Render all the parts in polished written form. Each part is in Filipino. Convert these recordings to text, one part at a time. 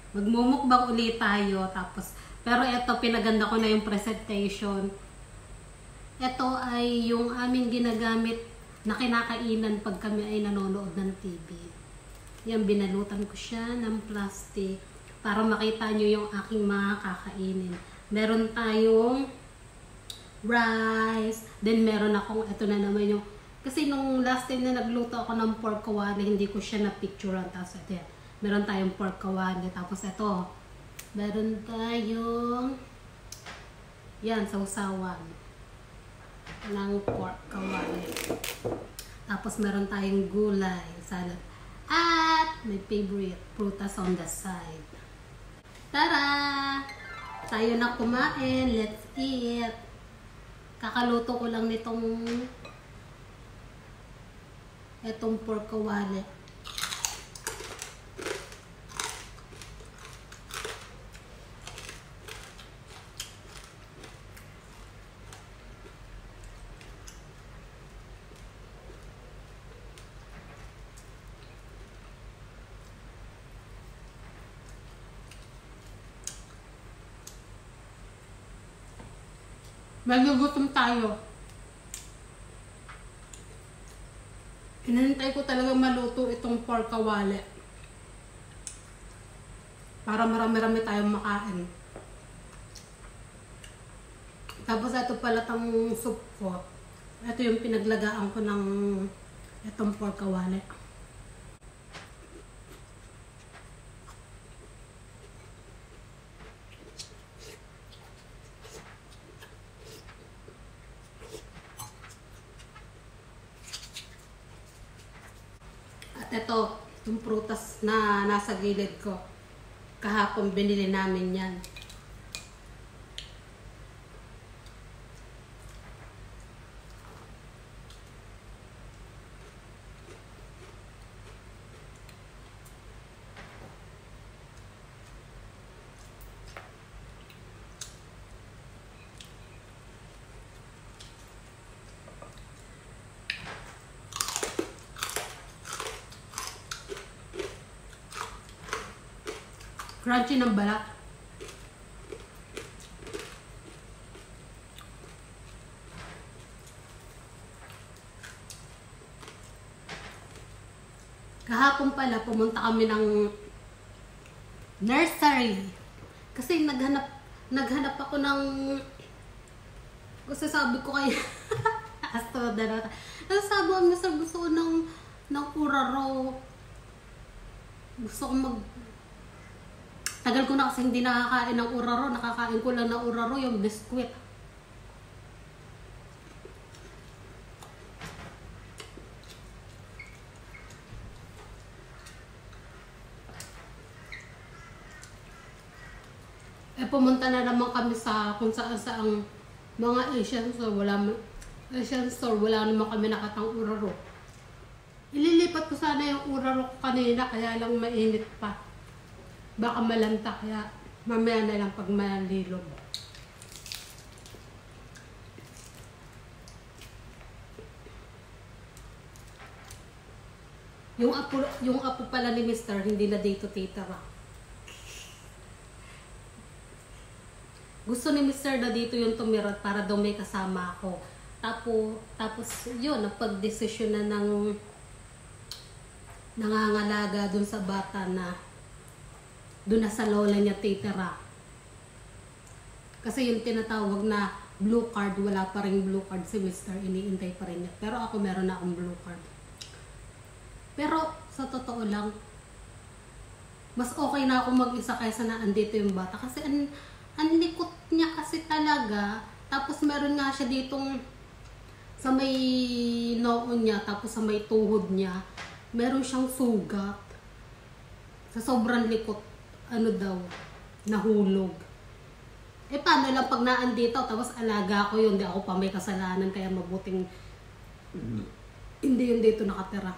Magmumukbang ulit tayo. Tapos, pero ito, pinaganda ko na yung presentation. Ito ay yung aming ginagamit na kinakainan pag kami ay nanonood ng TV. Yan, binalutan ko siya ng plastic para makita nyo yung aking mga kakainin. Meron tayong rice, then meron akong, ito na naman yung, kasi nung last time na nagluto ako ng pork kawali, hindi ko siya na-picturean. Tapos ito yan, meron tayong pork kawali. Tapos ito, meron tayong, yan, sausawan ng pork kawali. Tapos meron tayong gulay, salad. At my favorite, prutas on the side. Tara! Tayo na kumain. Let's eat. Kakaluto ko lang itong pork kawali. Magugutom tayo. Hinahintay ko talaga maluto itong pork kawali para marami-rami tayong makain. Tapos ito pala tang soup ko. Ito yung pinaglagaan ko ng itong pork kawali. Ito, yung prutas na nasa gilid ko. Kahapon binili namin yan. Crunchy ng balat. Kahapon pala pumunta kami ng nursery. Kasi naghanap ako ng, kasi sabi ko kay Asto na. Sabi ko, Mr. gusto ko ng uraro. Gusto ko tagal ko na kasi hindi nakakain ng uraro. Nakakain ko lang ng uraro, yung biskwit. Pumunta na naman kami sa kung saan saang mga Asian store. Wala naman kami nakatang uraro. Ililipat ko sana yung uraro ko kanina, kaya lang mainit pa. Baka malanta, kaya mamaya na lang pag malilog. Yung apo pala ni Mr. hindi na dito titira. Gusto ni Mr. na dito yung tumira para daw may kasama ako. Tapos yun, napag-desisyon na ng nangangalaga dun sa bata na doon na sa lola niya titira. Kasi yung tinatawag na blue card, wala pa rin blue card si Mr. Iniintay pa rin niya. Pero ako meron na akong blue card. Pero sa totoo lang, mas okay na ako mag-isa kaysa na andito yung bata. Kasi ang likot niya kasi talaga. Tapos meron nga siya ditong sa may noon niya, tapos sa may tuhod niya, meron siyang sugat. Sa sobrang likot, nahulog. Paano lang pag naandito, tapos alaga ko yun, di ako pa may kasalanan, kaya mabuting hindi yun dito nakatira.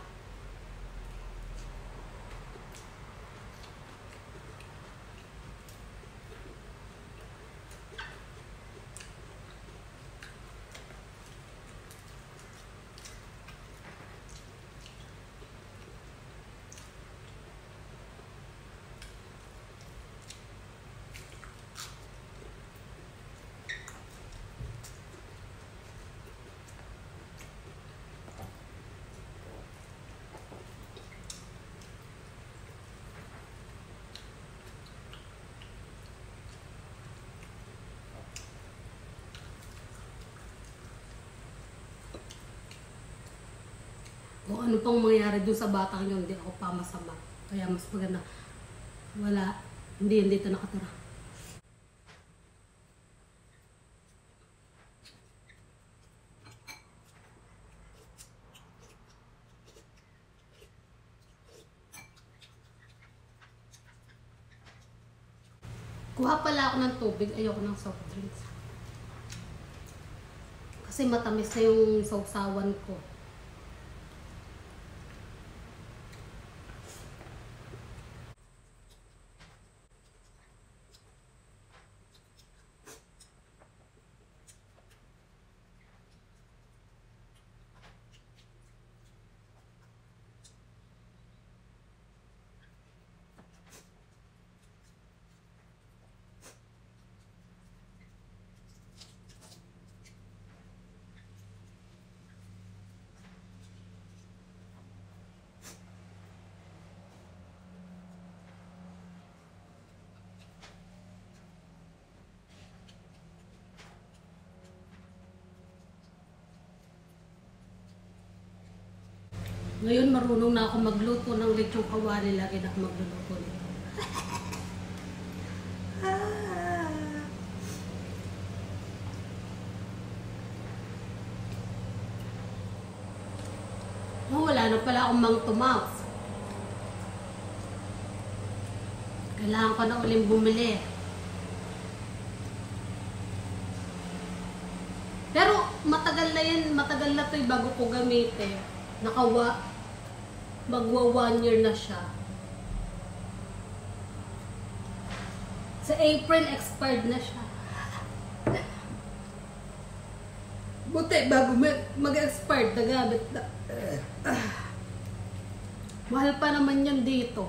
Kung ano pang mangyari doon sa batang yun, hindi ako pa masama. Kaya mas maganda, wala, hindi dito nakatira. Kuha pala ako ng tubig, ayoko ng soft drinks. Kasi matamis na yung sausawan ko. Ngayon marunong na ako magluto ng lechong kawali. Lagi na ako magluluto nito. Oh, wala na pala akong mouth to mouth. Kailangan ko na uling bumili. Pero matagal na yan, matagal na to bago ko gamitin. Magwa 1 year na siya. Sa April, expired na siya. Buti, bago mag-expired, nagamit na. Mahal pa naman yan dito.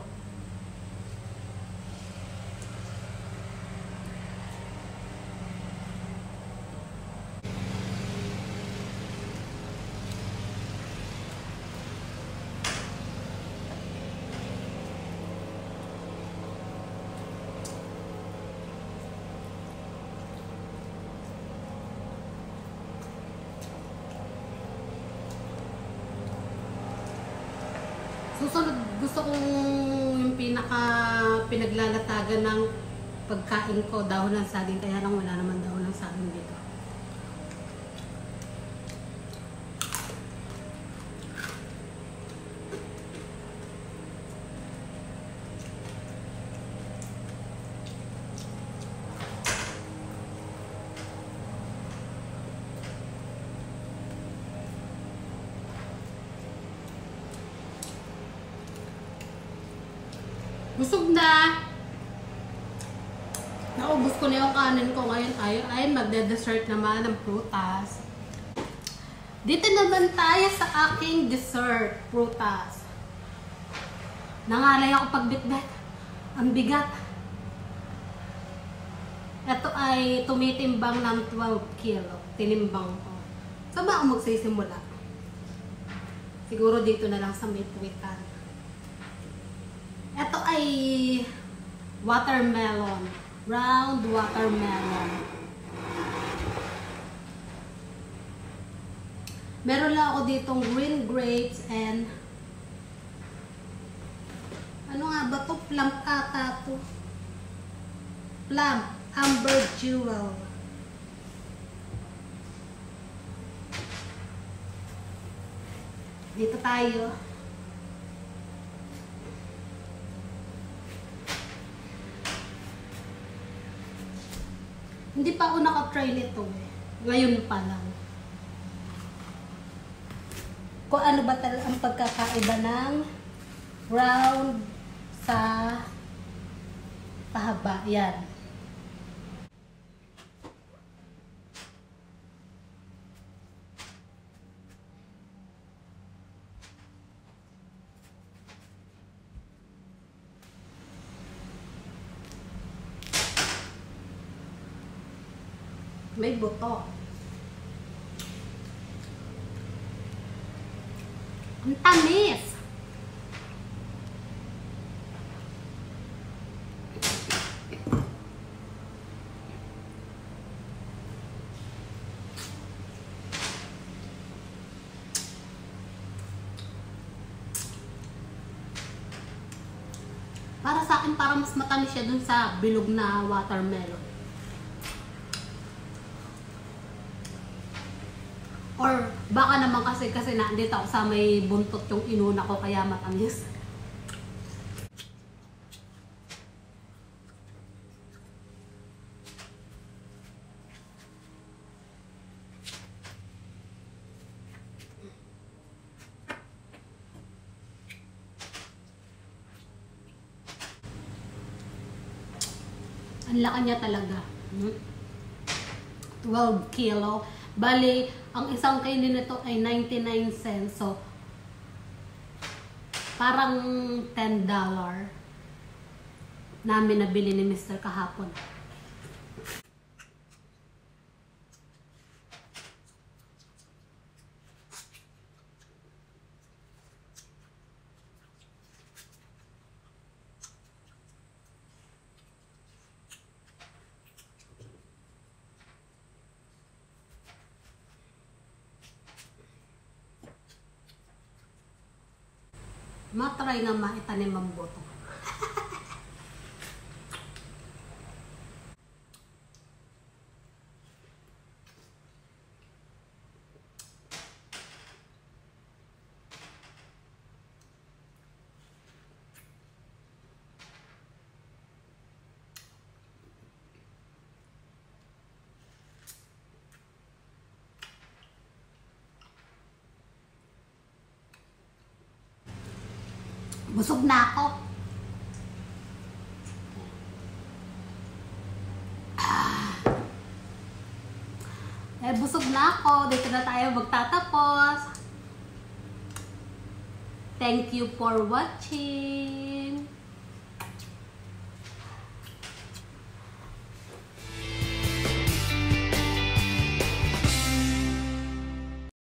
Susunod, gusto kong yung pinaglalatagan ng pagkain ko, dahon ng saging. Kaya lang wala naman dahon ng saging dito. Busog na! Naubos ko na yung kanin ko. Ngayon tayo ay magde-dessert naman ng prutas. Dito naman tayo sa aking dessert, prutas. Nangalay ako pagbitbit. Ang bigat. Ito ay tumitimbang ng 12 kilo. Tinimbang ko. Saan ba ako magsisimula? Siguro dito na lang sa may puwitan. Ito ay watermelon. Round watermelon. Meron lang ako ditong green grapes and ano nga ba to? Plum ata to. Plum. Amber jewel. Dito tayo. Hindi pa ako nakatry nito eh. Ngayon pa lang. Kung ano ba talaga ang pagkakaiba ng round sa pahaba. Yan. May buto. Ang tamis! Para sa akin, parang mas matamis siya dun sa bilog na watermelon. Or baka naman kasi nandito ako sa may buntot yung inuna ko kaya matamis. Ang laki niya talaga. 12 kilo. Bali, ang isang kainin nito ay 99 cents. So, parang $10 namin nabili ni Mr. kahapon. Matry nga maitanim ang boto. Busog na ako. Busog na ako. Dito na tayo magtatapos. Thank you for watching.